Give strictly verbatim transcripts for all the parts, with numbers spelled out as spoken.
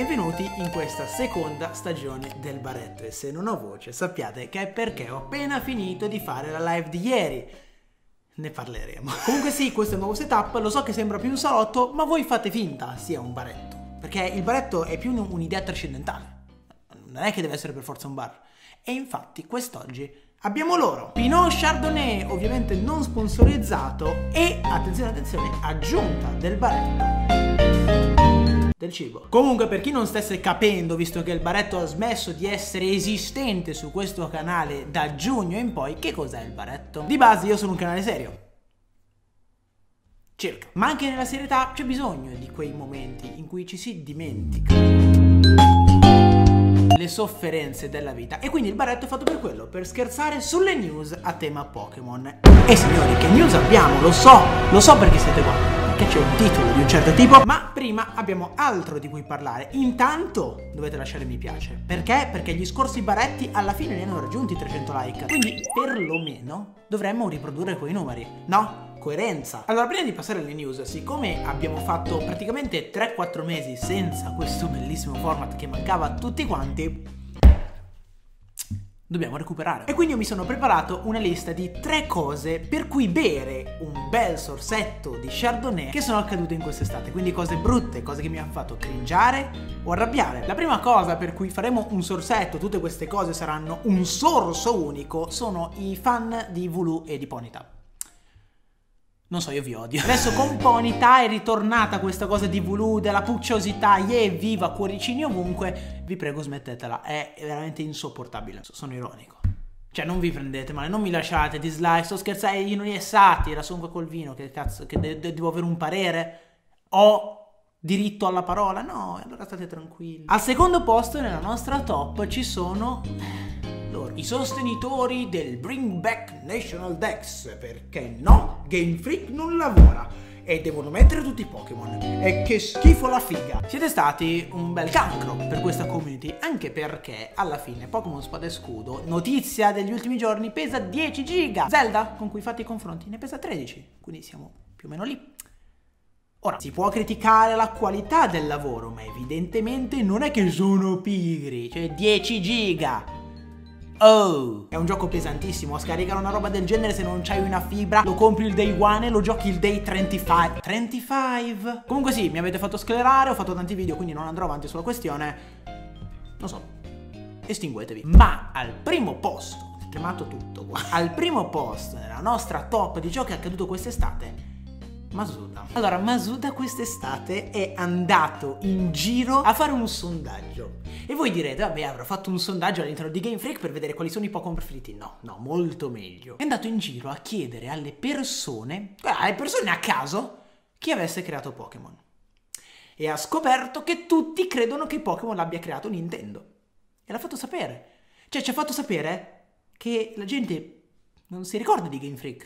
benvenuti in questa seconda stagione del baretto. E se non ho voce sappiate che è perché ho appena finito di fare la live di ieri. Ne parleremo. Comunque sì, questo è il nuovo setup, lo so che sembra più un salotto, ma voi fate finta sia un baretto. Perché il baretto è più un'idea trascendentale. Non è che deve essere per forza un bar. E infatti quest'oggi abbiamo loro. Pinot Chardonnay, ovviamente non sponsorizzato, e, attenzione attenzione, aggiunta del baretto del cibo. Comunque, per chi non stesse capendo, visto che il baretto ha smesso di essere esistente su questo canale da giugno in poi, che cos'è il baretto? Di base io sono un canale serio. Circa. Ma anche nella serietà c'è bisogno di quei momenti in cui ci si dimentica le sofferenze della vita. E quindi il baretto è fatto per quello, per scherzare sulle news a tema Pokémon. E signori, che news abbiamo? Lo so, lo so perché siete qua. Che c'è un titolo di un certo tipo, ma prima abbiamo altro di cui parlare. Intanto dovete lasciare mi piace. Perché? Perché gli scorsi baretti alla fine ne hanno raggiunti trecento like. Quindi perlomeno dovremmo riprodurre quei numeri, no? Coerenza. Allora, prima di passare alle news, siccome abbiamo fatto praticamente tre quattro mesi senza questo bellissimo format che mancava a tutti quanti, dobbiamo recuperare. E quindi io mi sono preparato una lista di tre cose per cui bere un bel sorsetto di Chardonnay che sono accadute in quest'estate. Quindi cose brutte, cose che mi hanno fatto cringiare o arrabbiare. La prima cosa per cui faremo un sorsetto, tutte queste cose saranno un sorso unico, sono i fan di Vulu e di Ponyta. Non so, io vi odio. Adesso con Ponyta è ritornata questa cosa di Vulu, della pucciosità, yeah, viva, cuoricini ovunque. Vi prego, smettetela, è veramente insopportabile. Sono ironico. Cioè, non vi prendete male, non mi lasciate dislike, sto scherzando, io non è satira, sono qua col vino, che cazzo, che de de devo avere un parere? Ho diritto alla parola? No, allora state tranquilli. Al secondo posto nella nostra top ci sono loro, i sostenitori del Bring Back National Dex, perché no, Game Freak non lavora e devono mettere tutti i Pokémon, e che schifo la figa. Siete stati un bel cancro per questa community, anche perché alla fine Pokémon Spada e Scudo, notizia degli ultimi giorni, pesa dieci giga. Zelda, con cui fate i confronti, ne pesa tredici, quindi siamo più o meno lì. Ora, si può criticare la qualità del lavoro, ma evidentemente non è che sono pigri, cioè dieci giga. Oh, è un gioco pesantissimo, scaricare una roba del genere se non c'hai una fibra, lo compri il day one e lo giochi il day trentacinque. trentacinque? Comunque sì, mi avete fatto sclerare, ho fatto tanti video, quindi non andrò avanti sulla questione. Non so, estinguetevi. Ma al primo posto, è tremato tutto qua, al primo posto nella nostra top di ciò che è accaduto quest'estate, Masuda. Allora, Masuda quest'estate è andato in giro a fare un sondaggio. E voi direte, vabbè, avrò fatto un sondaggio all'interno di Game Freak per vedere quali sono i Pokémon preferiti. No, no, molto meglio. È andato in giro a chiedere alle persone, alle persone a caso, chi avesse creato Pokémon. E ha scoperto che tutti credono che Pokémon l'abbia creato Nintendo. E l'ha fatto sapere. Cioè, ci ha fatto sapere che la gente non si ricorda di Game Freak.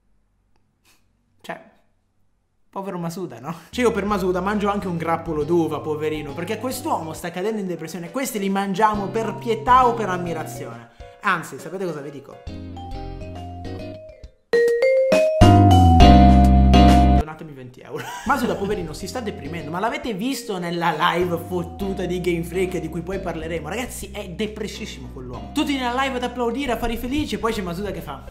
Cioè, povero Masuda, no? Cioè, io per Masuda mangio anche un grappolo d'uva, poverino, perché quest'uomo sta cadendo in depressione. Questi li mangiamo per pietà o per ammirazione. Anzi, sapete cosa vi dico? Donatemi venti euro. Masuda, poverino, si sta deprimendo. Ma l'avete visto nella live fottuta di Game Freak, di cui poi parleremo? Ragazzi, è depressissimo quell'uomo. Tutti nella live ad applaudire, a fare i felici, poi c'è Masuda che fa: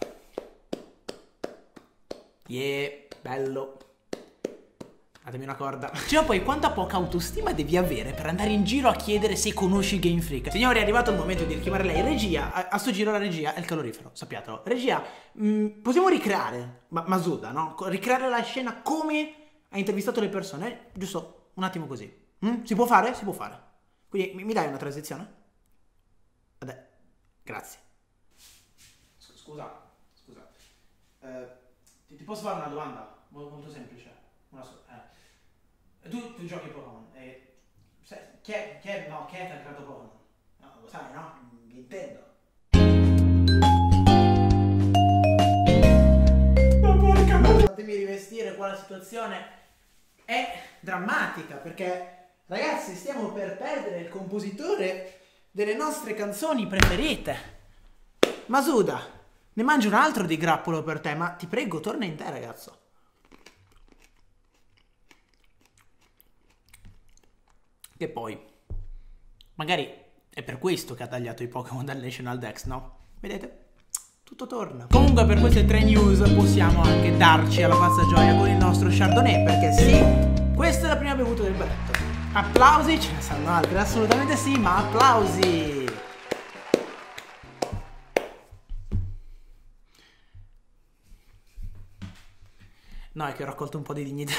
yeah, bello. Datemi una corda. Cioè, poi quanta poca autostima devi avere per andare in giro a chiedere se conosci Game Freak. Signori, è arrivato il momento di richiamare lei. Regia, a, a sto giro la regia è il calorifero, sappiatelo. Regia, mh, possiamo ricreare ma Masuda, no? Ricreare la scena come ha intervistato le persone, giusto un attimo così. Mm? Si può fare? Si può fare. Quindi mi, mi dai una transizione? Vabbè, grazie. Scusa, scusa. Eh, ti, ti posso fare una domanda? Molto semplice. Una so eh. Tu, tu giochi Pokémon e sai, chi è, chi è, no, chi è che ha creato Pokémon? No, lo sai, no? Nintendo. Ma porca madre! Fatemi rivestire qua, la situazione è drammatica, perché ragazzi stiamo per perdere il compositore delle nostre canzoni preferite. Masuda, ne mangio un altro di grappolo per te, ma ti prego, torna in te, ragazzo. Che poi Magari è per questo che ha tagliato i Pokémon dal National Dex, no? Vedete? Tutto torna. Comunque per queste tre news possiamo anche darci alla pazza gioia con il nostro Chardonnay, perché sì, questa è la prima bevuta del baretto. Applausi, ce ne saranno altre, assolutamente sì, ma applausi! No, è che ho raccolto un po' di dignità.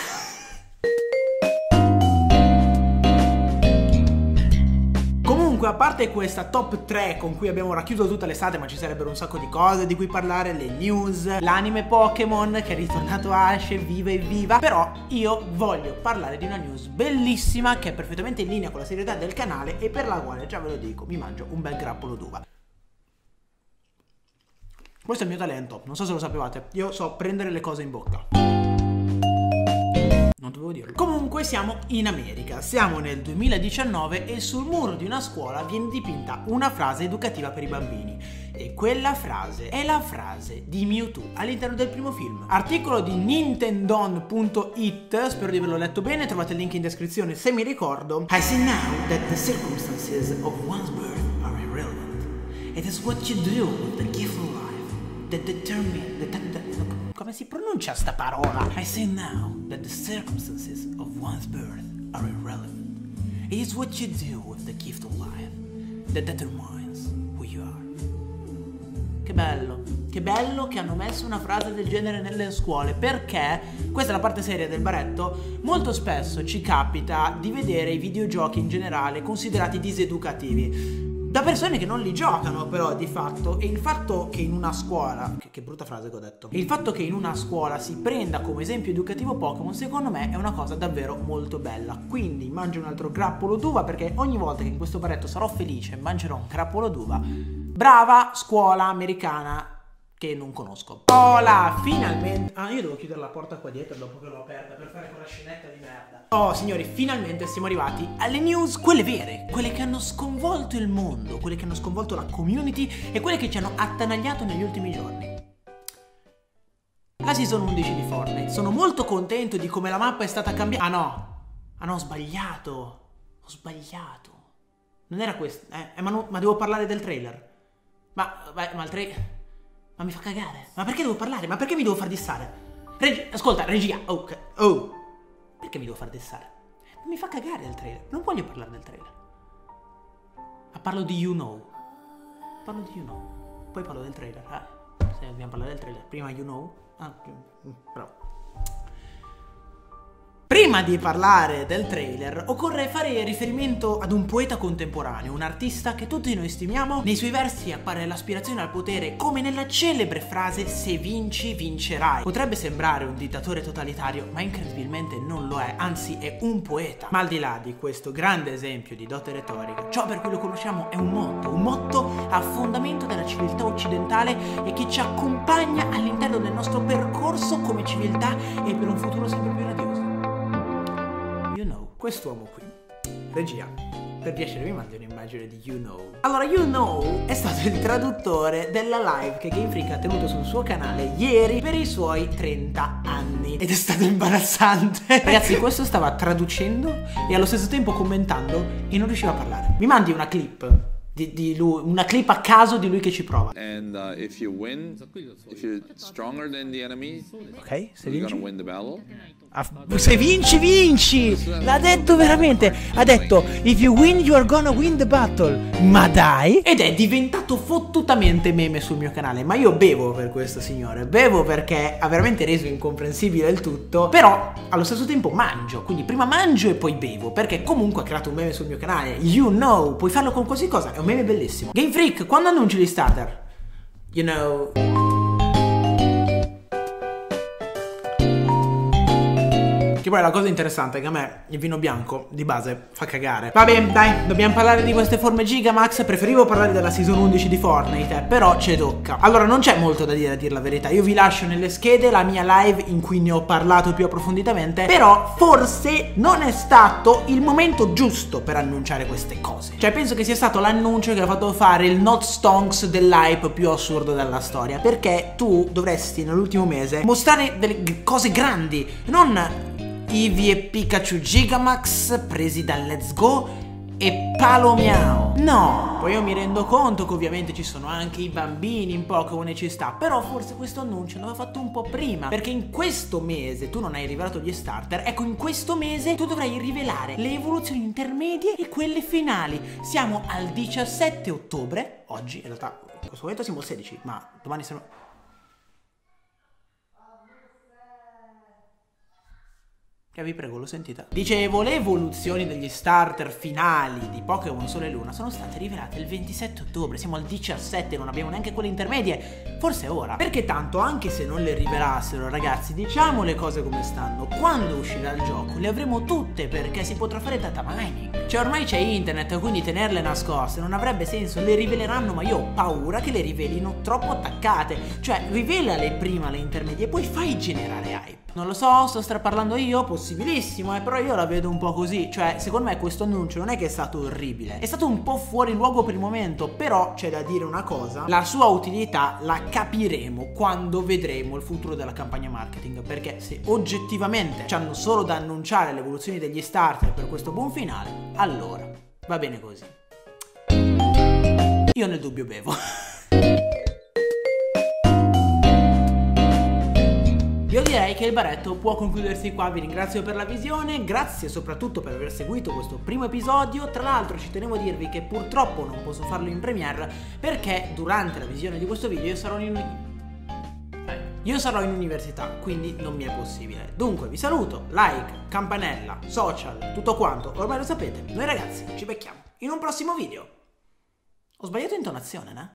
Comunque, a parte questa top tre con cui abbiamo racchiuso tutta l'estate, ma ci sarebbero un sacco di cose di cui parlare, le news, l'anime Pokémon che è ritornato Ash, viva e viva. Però io voglio parlare di una news bellissima che è perfettamente in linea con la serietà del canale e per la quale, già ve lo dico, mi mangio un bel grappolo d'uva. Questo è il mio talento, non so se lo sapevate, io so prendere le cose in bocca. Non dovevo dirlo. Comunque siamo in America, siamo nel duemiladiciannove e sul muro di una scuola viene dipinta una frase educativa per i bambini. E quella frase è la frase di Mewtwo all'interno del primo film. Articolo di Nintendon punto it, spero di averlo letto bene, trovate il link in descrizione se mi ricordo. I see now that the circumstances of one's birth are irrelevant. It is what you do with the gift of life that determine that, that, that, come si pronuncia sta parola? I say now that the circumstances of one's birth are irrelevant. It is what you do with the gift of life that determines who you are. Che bello, che bello che hanno messo una frase del genere nelle scuole, perché, questa è la parte seria del baretto, molto spesso ci capita di vedere i videogiochi in generale considerati diseducativi da persone che non li giocano però di fatto, e il fatto che in una scuola, che, che brutta frase che ho detto, e il fatto che in una scuola si prenda come esempio educativo Pokémon, secondo me è una cosa davvero molto bella. Quindi mangio un altro grappolo d'uva, perché ogni volta che in questo baretto sarò felice mangerò un grappolo d'uva. Brava scuola americana che non conosco. Hola, finalmente. Ah, io devo chiudere la porta qua dietro dopo che l'ho aperta per fare quella scenetta di merda. Oh signori, finalmente siamo arrivati alle news, quelle vere, quelle che hanno sconvolto il mondo, quelle che hanno sconvolto la community e quelle che ci hanno attanagliato negli ultimi giorni. La season undici di Fortnite. Sono molto contento di come la mappa è stata cambiata. Ah no, ah no, ho sbagliato. Ho sbagliato. Non era questo, eh, eh ma, no, ma devo parlare del trailer. Ma, ma, ma il trailer... Ma mi fa cagare. Ma perché devo parlare? Ma perché mi devo far dissare? Regi... Ascolta, regia. Oh, okay. Oh. Perché mi devo far dissare? Mi fa cagare il trailer. Non voglio parlare del trailer. Ma parlo di You Know. Parlo di You Know. Poi parlo del trailer. Eh? Se dobbiamo parlare del trailer. Prima You Know. Ah, bravo. Prima di parlare del trailer, occorre fare riferimento ad un poeta contemporaneo, un artista che tutti noi stimiamo. Nei suoi versi appare l'aspirazione al potere come nella celebre frase "se vinci, vincerai". Potrebbe sembrare un dittatore totalitario, ma incredibilmente non lo è, anzi è un poeta. Ma al di là di questo grande esempio di dote retorica, ciò per cui lo conosciamo è un motto, un motto a fondamento della civiltà occidentale e che ci accompagna all'interno del nostro percorso come civiltà e per un futuro sempre più radioso. You Know, quest'uomo qui, regia, per piacere mi mandi un'immagine di You Know. Allora, You Know è stato il traduttore della live che Game Freak ha tenuto sul suo canale ieri per i suoi trenta anni ed è stato imbarazzante. Ragazzi, questo stava traducendo e allo stesso tempo commentando e non riusciva a parlare. Mi mandi una clip di, di lui, una clip a caso di lui che ci prova. And uh, if you win, if you're stronger than the enemy, ok, se you're vinci, gonna win the battle. se vinci vinci, l'ha detto veramente, ha detto if you win you are gonna win the battle. Ma dai, ed è diventato fottutamente meme sul mio canale. Ma io bevo per questo signore, bevo perché ha veramente reso incomprensibile il tutto, però allo stesso tempo mangio, quindi prima mangio e poi bevo, perché comunque ha creato un meme sul mio canale. You Know, puoi farlo con qualsiasi cosa, è un meme bellissimo. Game Freak, quando annunci gli starter? You Know. Che poi la cosa interessante è che a me il vino bianco di base fa cagare. Vabbè, dai, dobbiamo parlare di queste forme Gigamax. Preferivo parlare della season undici di Fortnite, eh, però ci tocca. Allora, non c'è molto da dire, a dir la verità. Io vi lascio nelle schede la mia live in cui ne ho parlato più approfonditamente, però forse non è stato il momento giusto per annunciare queste cose. Cioè, penso che sia stato l'annuncio che ha fatto fare il not stonks dell'hype più assurdo della storia, perché tu dovresti nell'ultimo mese mostrare delle cose grandi, non Eevee e Pikachu Gigamax presi dal Let's Go, e Palomiao. No! Poi io mi rendo conto che ovviamente ci sono anche i bambini in Pokémon e ci sta, però forse questo annuncio l'aveva fatto un po' prima, perché in questo mese tu non hai rivelato gli starter, ecco in questo mese tu dovrai rivelare le evoluzioni intermedie e quelle finali. Siamo al diciassette ottobre, oggi in realtà in questo momento siamo al sedici, ma domani siamo... Vi prego, lo sentite? Dicevo, le evoluzioni degli starter finali di Pokémon Sole e Luna sono state rivelate il ventisette ottobre, siamo al diciassette, non abbiamo neanche quelle intermedie, forse è ora. Perché tanto, anche se non le rivelassero, ragazzi, diciamo le cose come stanno, quando uscirà il gioco le avremo tutte perché si potrà fare data mining. Cioè ormai c'è internet, quindi tenerle nascoste non avrebbe senso, le riveleranno, ma io ho paura che le rivelino troppo attaccate. Cioè, rivelale prima le intermedie e poi fai generare hype. Non lo so, sto straparlando io, possibilissimo, eh, però io la vedo un po' così. Cioè, secondo me questo annuncio non è che è stato orribile, è stato un po' fuori luogo per il momento, però c'è da dire una cosa, la sua utilità la capiremo quando vedremo il futuro della campagna marketing, perché se oggettivamente ci hanno solo da annunciare le evoluzioni degli starter per questo buon finale, allora va bene così. Io nel dubbio bevo. Io direi che il baretto può concludersi qua, vi ringrazio per la visione, grazie soprattutto per aver seguito questo primo episodio. Tra l'altro ci tenevo a dirvi che purtroppo non posso farlo in premiere perché durante la visione di questo video io sarò in, eh, io sarò in università, quindi non mi è possibile. Dunque vi saluto, like, campanella, social, tutto quanto, ormai lo sapete. Noi ragazzi ci becchiamo in un prossimo video. Ho sbagliato intonazione, né?